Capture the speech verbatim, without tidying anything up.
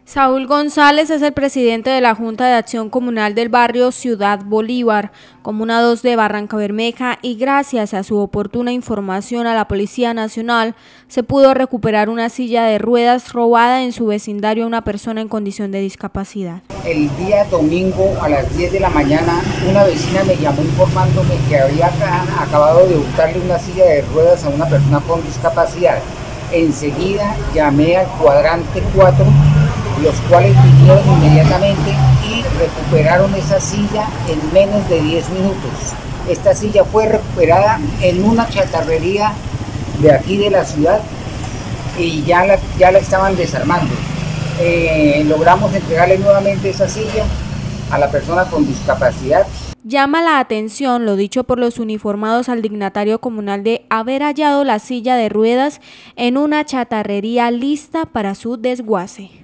Saúl González es el presidente de la Junta de Acción Comunal del barrio Ciudad Bolívar, Comuna dos de Barrancabermeja, y gracias a su oportuna información a la Policía Nacional se pudo recuperar una silla de ruedas robada en su vecindario a una persona en condición de discapacidad. El día domingo a las diez de la mañana una vecina me llamó informándome que había acabado de hurtarle una silla de ruedas a una persona con discapacidad. Enseguida llamé al cuadrante cuatro, los cuales vinieron inmediatamente y recuperaron esa silla en menos de diez minutos. Esta silla fue recuperada en una chatarrería de aquí de la ciudad y ya la, ya la estaban desarmando. Eh, logramos entregarle nuevamente esa silla a la persona con discapacidad. Llama la atención lo dicho por los uniformados al dignatario comunal de haber hallado la silla de ruedas en una chatarrería lista para su desguace.